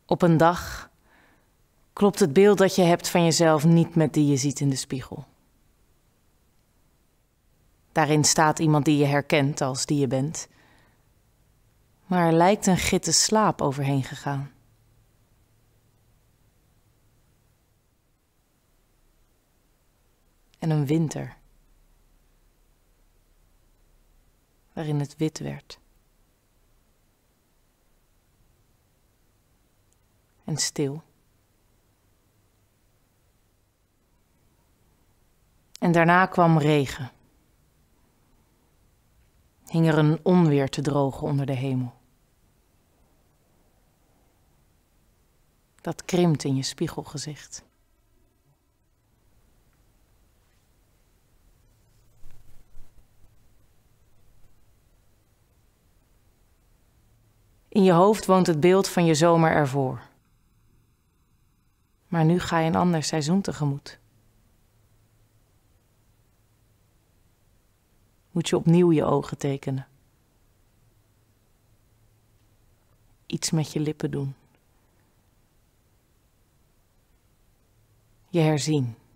Op een dag klopt het beeld dat je hebt van jezelf niet met die je ziet in de spiegel. Daarin staat iemand die je herkent als die je bent, maar er lijkt een gitte slaap overheen gegaan. En een winter, waarin het wit werd. En stil. En daarna kwam regen. Hing er een onweer te drogen onder de hemel. Dat krimpt in je spiegelgezicht. In je hoofd woont het beeld van je zomer ervoor. Maar nu ga je een ander seizoen tegemoet. Moet je opnieuw je ogen tekenen. Iets met je lippen doen. Je herzien.